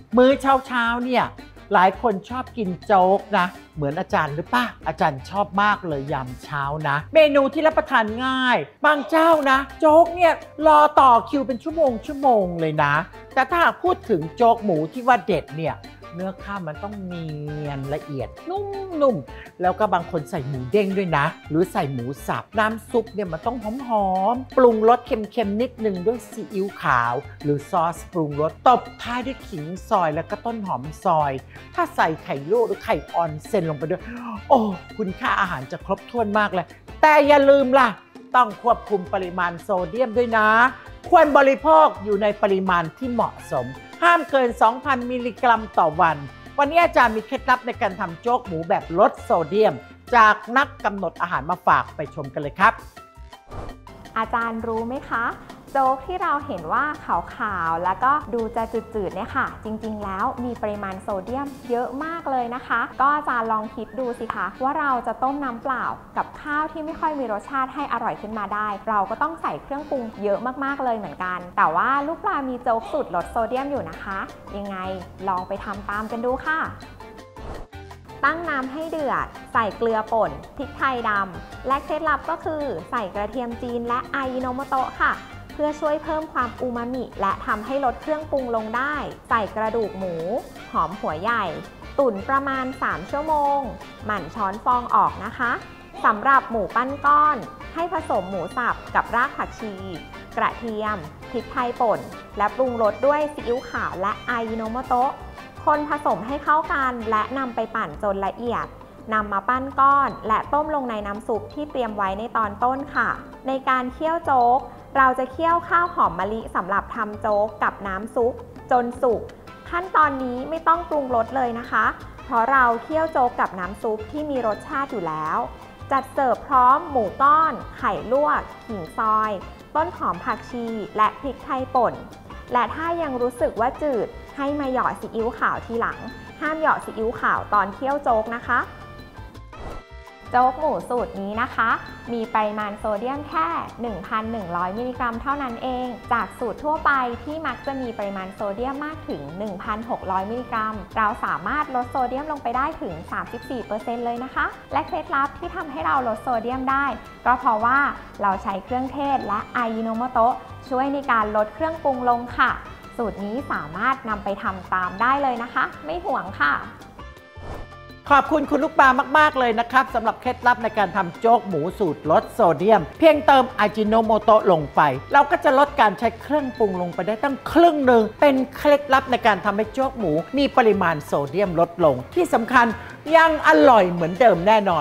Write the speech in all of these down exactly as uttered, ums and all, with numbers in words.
มื้อเช้าเช้าเนี่ยหลายคนชอบกินโจ๊กนะเหมือนอาจารย์หรือป่ะอาจารย์ชอบมากเลยยามเช้านะเมนูที่รับประทานง่ายบางเจ้านะโจ๊กเนี่ยรอต่อคิวเป็นชั่วโมงชั่วโมงเลยนะแต่ถ้าพูดถึงโจ๊กหมูที่ว่าเด็ดเนี่ยเนื้อข้าวมันต้องเนียนละเอียดนุ่มๆแล้วก็บางคนใส่หมูเด้งด้วยนะหรือใส่หมูสับน้ำซุปเนี่ยมันต้องหอมๆปรุงรสเค็มๆนิดนึงด้วยซีอิ๊วขาวหรือซอสปรุงรสตบท้ายด้วยขิงซอยแล้วก็ต้นหอมซอยถ้าใส่ไข่ลวกหรือไข่ออนเซนลงไปด้วยโอ้คุณค่าอาหารจะครบถ้วนมากเลยแต่อย่าลืมล่ะต้องควบคุมปริมาณโซเดียมด้วยนะควรบริโภคอยู่ในปริมาณที่เหมาะสมห้ามเกิน สองพัน มิลลิกรัมต่อวันวันนี้อาจารย์มีเคล็ดลับในการทำโจ๊กหมูแบบลดโซเดียมจากนักกำหนดอาหารมาฝากไปชมกันเลยครับอาจารย์รู้ไหมคะโจ๊กที่เราเห็นว่าขาวๆแล้วก็ดูจะจืดๆเนี่ยค่ะจริงๆแล้วมีปริมาณโซเดียมเยอะมากเลยนะคะก็อาจารย์ลองคิดดูสิคะว่าเราจะต้มน้ำเปล่ากับข้าวที่ไม่ค่อยมีรสชาติให้อร่อยขึ้นมาได้เราก็ต้องใส่เครื่องปรุงเยอะมากๆเลยเหมือนกันแต่ว่าลูกปลามีโจ๊กสูตรลดโซเดียมอยู่นะคะยังไงลองไปทำตามกันดูค่ะตั้งน้ำให้เดือดใส่เกลือป่นพริกไทยดำและเคล็ดลับก็คือใส่กระเทียมจีนและอายิโนโมโตะค่ะเพื่อช่วยเพิ่มความอูมามิและทำให้ลดเครื่องปรุงลงได้ใส่กระดูกหมูหอมหัวใหญ่ตุ๋นประมาณสามชั่วโมงหมั่นช้อนฟองออกนะคะสำหรับหมูปั้นก้อนให้ผสมหมูสับกับรากผักชีกระเทียมพริกไทยป่นและปรุงรสด้วยซีอิ๊วขาวและอายิโนโมโตะคนผสมให้เข้ากันและนำไปปั่นจนละเอียดนำมาปั้นก้อนและต้มลงในน้ำซุปที่เตรียมไว้ในตอนต้นค่ะในการเคี่ยวโจ๊กเราจะเคี่ยวข้าวหอมมะลิสำหรับทำโจ๊กกับน้ำซุปจนสุกขั้นตอนนี้ไม่ต้องปรุงรสเลยนะคะเพราะเราเคี่ยวโจ๊กกับน้ำซุปที่มีรสชาติอยู่แล้วจัดเสิร์ฟพร้อมหมูก้อนไข่ลวกขิงซอยต้นหอมผักชีและพริกไทยป่นและถ้ายังรู้สึกว่าจืดให้มาหยอดซีอิ๊วขาวทีหลังห้ามหยอดซีอิ๊วขาวตอนเคี่ยวโจ๊กนะคะโจ๊กหมูสูตรนี้นะคะมีปริมาณโซเดียมแค่ หนึ่งพันหนึ่งร้อย มิลลิกรัมเท่านั้นเองจากสูตรทั่วไปที่มักจะมีปริมาณโซเดียมมากถึง หนึ่งพันหกร้อย มิลลิกรัมเราสามารถลดโซเดียมลงไปได้ถึง สามสิบสี่เปอร์เซ็นต์ เลยนะคะและเคล็ดลับที่ทำให้เราลดโซเดียมได้ก็เพราะว่าเราใช้เครื่องเทศและอายิโนโมโตะช่วยในการลดเครื่องปรุงลงค่ะสูตรนี้สามารถนำไปทำตามได้เลยนะคะไม่ห่วงค่ะขอบคุณคุณลูกปลามากๆเลยนะครับสำหรับเคล็ดลับในการทำโจ๊กหมูสูตรลดโซเดียมเพียงเติมอาจิโนโมโตะลงไปเราก็จะลดการใช้เครื่องปรุงลงไปได้ตั้งครึ่งหนึ่งเป็นเคล็ดลับในการทำให้โจ๊กหมูมีปริมาณโซเดียมลดลงที่สำคัญยังอร่อยเหมือนเดิมแน่นอน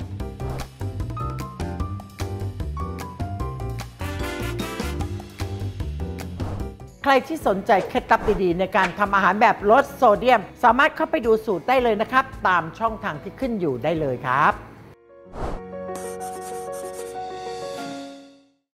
ใครที่สนใจเคล็ดลับดีๆในการทำอาหารแบบลดโซเดียมสามารถเข้าไปดูสูตรได้เลยนะครับตามช่องทางที่ขึ้นอยู่ได้เลยครับ